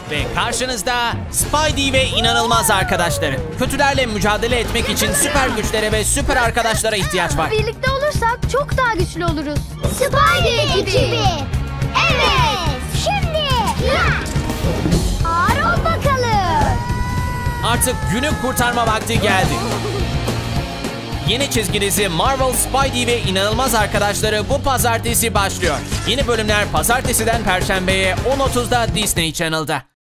Ve karşınızda Spidey ve inanılmaz arkadaşları. Kötülerle mücadele etmek için süper güçlere ve süper arkadaşlara ihtiyaç var. Birlikte olursak çok daha güçlü oluruz. Spidey ekibi. Evet. Şimdi. Ağır ol bakalım. Artık günü kurtarma vakti geldi. Yeni çizgi dizi Marvel Spidey ve inanılmaz arkadaşları bu pazartesi başlıyor. Yeni bölümler pazartesiden perşembeye 10.30'da Disney Channel'da.